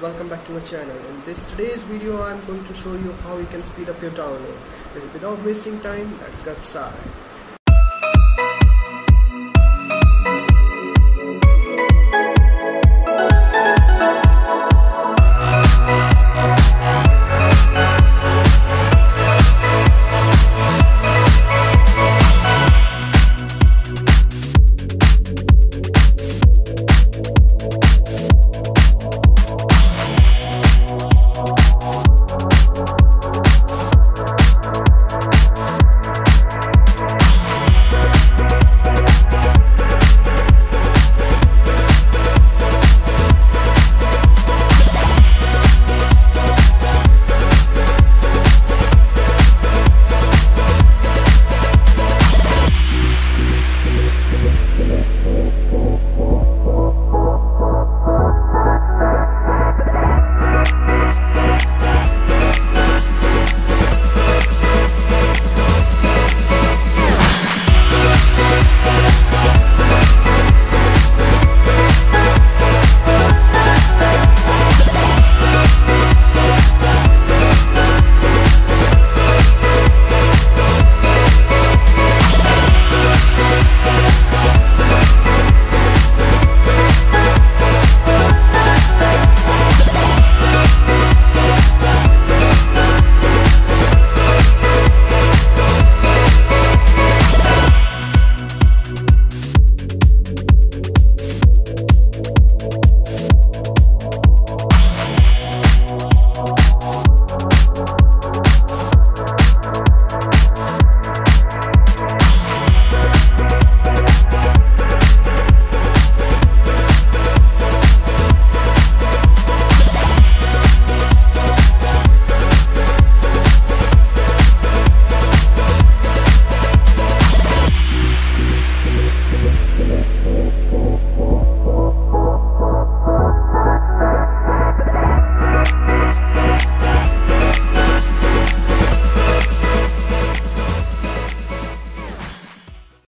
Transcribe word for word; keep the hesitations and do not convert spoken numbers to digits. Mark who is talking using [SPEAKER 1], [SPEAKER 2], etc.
[SPEAKER 1] welcome back to my channel. In this today's video I'm going to show you how you can speed up your download. Without wasting time, let's get started.